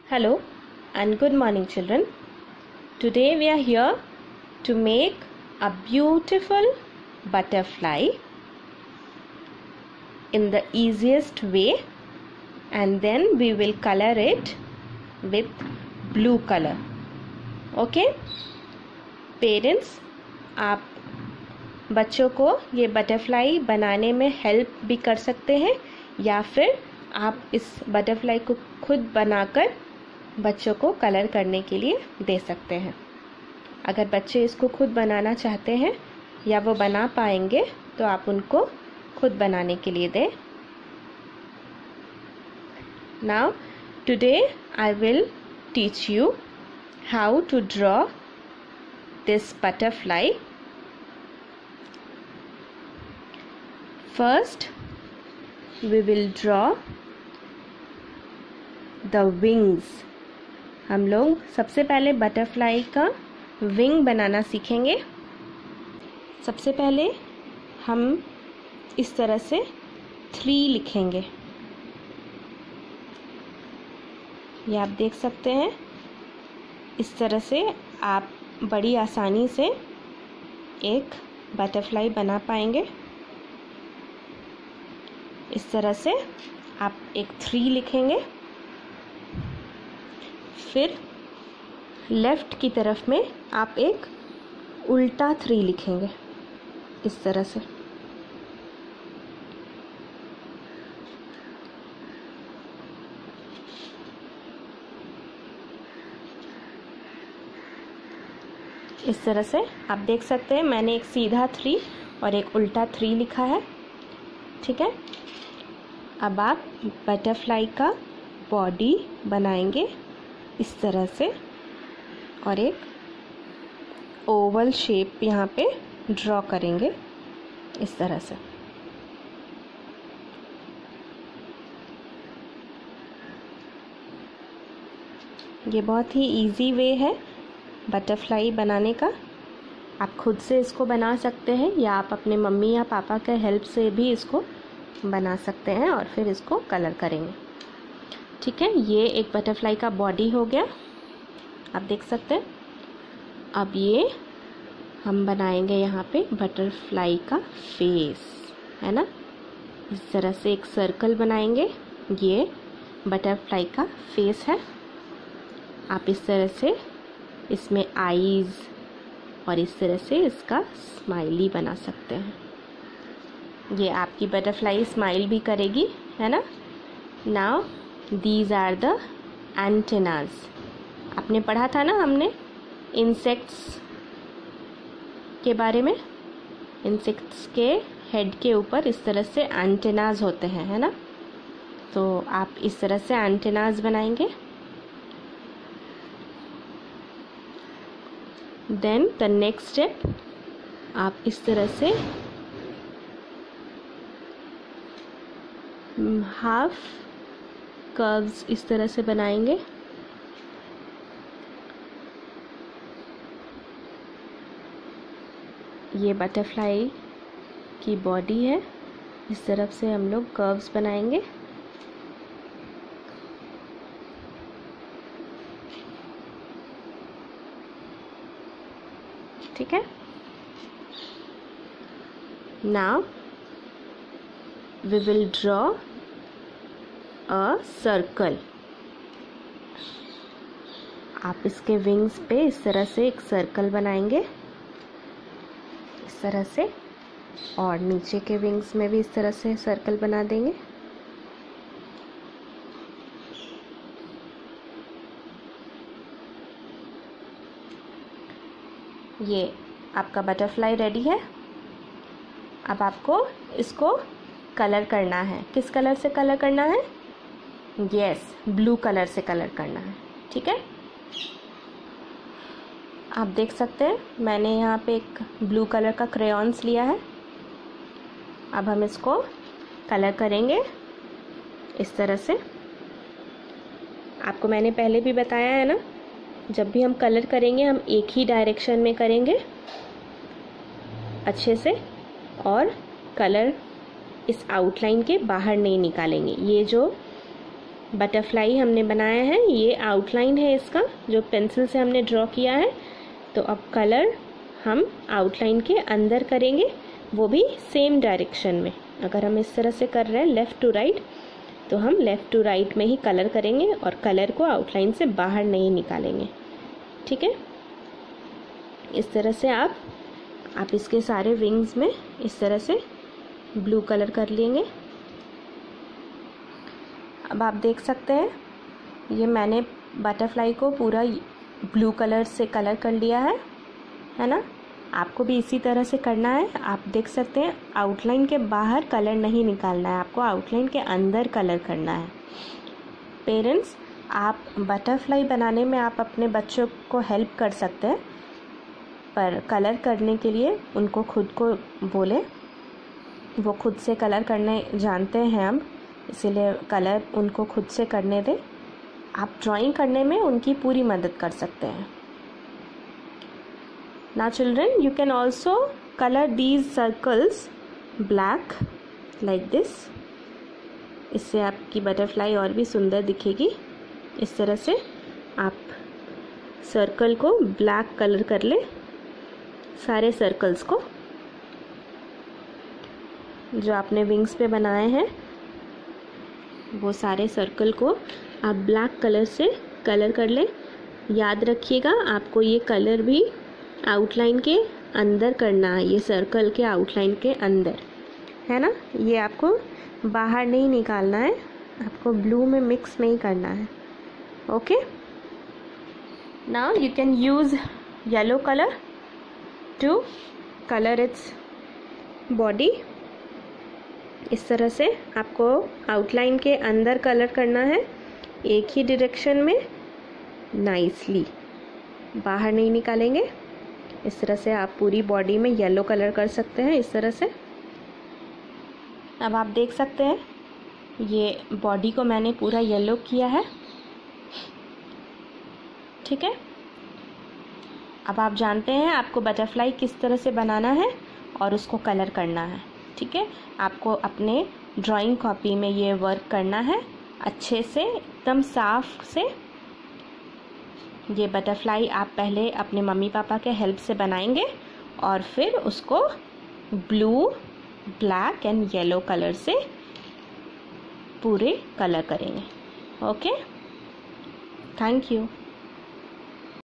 Hello and good morning, children. Today we are here to make a beautiful butterfly in the easiest way, and then we will color it with blue color. Okay? Parents, आप बच्चों को ये butterfly बनाने में help भी कर सकते हैं या फिर आप इस बटरफ्लाई को खुद बनाकर बच्चों को कलर करने के लिए दे सकते हैं। अगर बच्चे इसको खुद बनाना चाहते हैं या वो बना पाएंगे तो आप उनको खुद बनाने के लिए दें। Now today I will teach you how to draw this butterfly. First we will draw the wings. हम लोग सबसे पहले बटरफ्लाई का विंग बनाना सीखेंगे। सबसे पहले हम इस तरह से 3 लिखेंगे। ये आप देख सकते हैं। इस तरह से आप बड़ी आसानी से एक बटरफ्लाई बना पाएंगे। इस तरह से आप एक 3 लिखेंगे। फिर लेफ्ट की तरफ में आप एक उल्टा 3 लिखेंगे इस तरह से। इस तरह से आप देख सकते हैं मैंने एक सीधा 3 और एक उल्टा 3 लिखा है। ठीक है, अब आप बटरफ्लाई का बॉडी बनाएंगे इस तरह से और एक ओवल शेप यहाँ पे ड्रॉ करेंगे इस तरह से। ये बहुत ही इजी वे है बटरफ्लाई बनाने का। आप खुद से इसको बना सकते हैं या आप अपने मम्मी या पापा के हेल्प से भी इसको बना सकते हैं और फिर इसको कलर करेंगे। ठीक है, ये एक बटरफ्लाई का बॉडी हो गया, आप देख सकते हैं। अब ये हम बनाएंगे यहाँ पे बटरफ्लाई का फेस, है ना। इस तरह से एक सर्कल बनाएंगे। ये बटरफ्लाई का फेस है। आप इस तरह से इसमें आईज और इस तरह से इसका स्माइली बना सकते हैं। ये आपकी बटरफ्लाई स्माइल भी करेगी, है ना। Now these are the antennas. आपने पढ़ा था ना हमने इंसेक्ट्स के बारे में। इंसेक्ट्स के हेड के ऊपर इस तरह से एंटेनाज होते हैं, है ना। तो आप इस तरह से एंटेनाज बनाएंगे। देन द नेक्स्ट स्टेप, आप इस तरह से हाफ कर्व्स इस तरह से बनाएंगे। ये बटरफ्लाई की बॉडी है। इस तरफ से हम लोग कर्व्स बनाएंगे। ठीक है, now we will draw a circle. आप इसके विंग्स पे इस तरह से एक सर्कल बनाएंगे इस तरह से, और नीचे के विंग्स में भी इस तरह से सर्कल बना देंगे। ये आपका बटरफ्लाई रेडी है। अब आपको इसको कलर करना है। किस कलर से कलर करना है? यस, ब्लू कलर से कलर करना है। ठीक है, आप देख सकते हैं मैंने यहाँ पे एक ब्लू कलर का क्रेयॉन्स लिया है। अब हम इसको कलर करेंगे इस तरह से। आपको मैंने पहले भी बताया है ना, जब भी हम कलर करेंगे हम एक ही डायरेक्शन में करेंगे अच्छे से, और कलर इस आउटलाइन के बाहर नहीं निकालेंगे। ये जो बटरफ्लाई हमने बनाया है, ये आउटलाइन है इसका जो पेंसिल से हमने ड्रॉ किया है। तो अब कलर हम आउटलाइन के अंदर करेंगे, वो भी सेम डायरेक्शन में। अगर हम इस तरह से कर रहे हैं लेफ़्ट टू राइट, तो हम लेफ़्ट टू राइट में ही कलर करेंगे और कलर को आउटलाइन से बाहर नहीं निकालेंगे। ठीक है, इस तरह से आप इसके सारे विंग्स में इस तरह से ब्लू कलर कर लेंगे। अब आप देख सकते हैं ये मैंने बटरफ्लाई को पूरा ब्लू कलर से कलर कर लिया है ना। आपको भी इसी तरह से करना है। आप देख सकते हैं आउटलाइन के बाहर कलर नहीं निकालना है, आपको आउटलाइन के अंदर कलर करना है। पेरेंट्स, आप बटरफ्लाई बनाने में आप अपने बच्चों को हेल्प कर सकते हैं, पर कलर करने के लिए उनको खुद को बोले, वो खुद से कलर करने जानते हैं हम, इसीलिए कलर उनको खुद से करने दें। आप ड्राइंग करने में उनकी पूरी मदद कर सकते हैं। Now children, you can also color these circles black like this. इससे आपकी बटरफ्लाई और भी सुंदर दिखेगी। इस तरह से आप सर्कल को ब्लैक कलर कर ले, सारे सर्कल्स को जो आपने विंग्स पे बनाए हैं वो सारे सर्कल को आप ब्लैक कलर से कलर कर ले। याद रखिएगा आपको ये कलर भी आउटलाइन के अंदर करना है, ये सर्कल के आउटलाइन के अंदर, है ना। ये आपको बाहर नहीं निकालना है, आपको ब्लू में मिक्स नहीं करना है। Okay, now you can use yellow colour to colour its body. इस तरह से आपको आउटलाइन के अंदर कलर करना है, एक ही डायरेक्शन में नाइसली, बाहर नहीं निकालेंगे। इस तरह से आप पूरी बॉडी में येलो कलर कर सकते हैं इस तरह से। अब आप देख सकते हैं ये बॉडी को मैंने पूरा येलो किया है। ठीक है, अब आप जानते हैं आपको बटरफ्लाई किस तरह से बनाना है और उसको कलर करना है। ठीक है, आपको अपने ड्राइंग कॉपी में ये वर्क करना है अच्छे से, एकदम साफ से। ये बटरफ्लाई आप पहले अपने मम्मी पापा के हेल्प से बनाएंगे और फिर उसको blue, black and yellow colour से पूरे कलर करेंगे। Okay, thank you.